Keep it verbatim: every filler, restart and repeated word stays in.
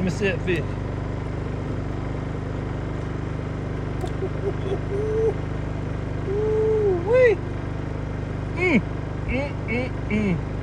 me see that fish. Ooh, wee. Mm, mm, mm, mm.